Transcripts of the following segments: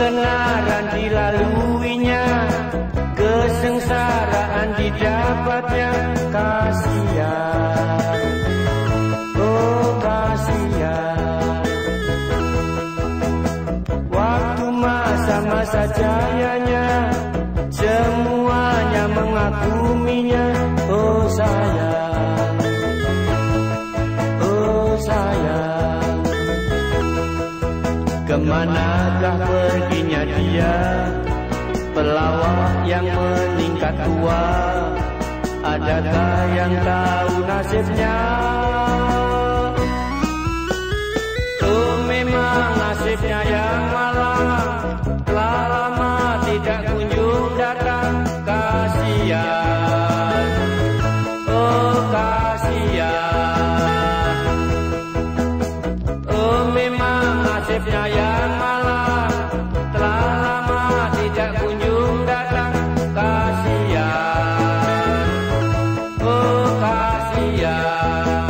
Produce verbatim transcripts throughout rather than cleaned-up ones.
kebenaran dilaluinya, kesengsaraan didapatnya. Kasihan, oh kasihan, waktu masa-masa jayanya semuanya mengaguminya. Oh sayang, oh sayang, kemanakah perginya dia, pelawak yang meningkat tua? Adakah yang tahu nasibnya? Oh memang nasibnya yang malang, telah lama tidak kunjung datang. Kasihan, oh kasihan, oh memang nasibnya yang malang, telah lama tidak kunjung datang. Kasihan, oh kasihan.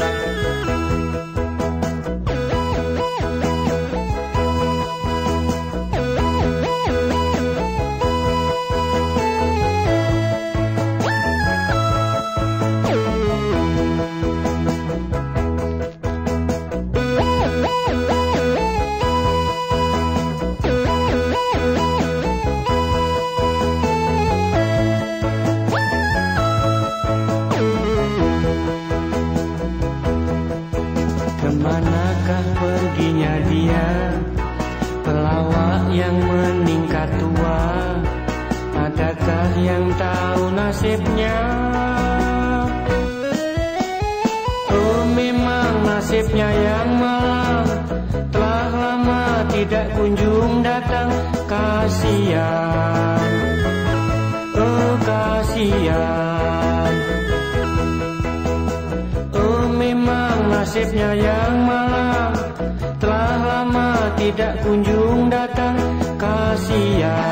Kemanakah perginya dia, pelawak yang meningkat tua? Adakah yang tahu nasibnya? Oh memang nasibnya yang malang, telah lama tidak kunjung datang. Kasihan, oh kasihan, oh memang nasibnya yang malang, telah lama tidak kunjung datang. Kasihan.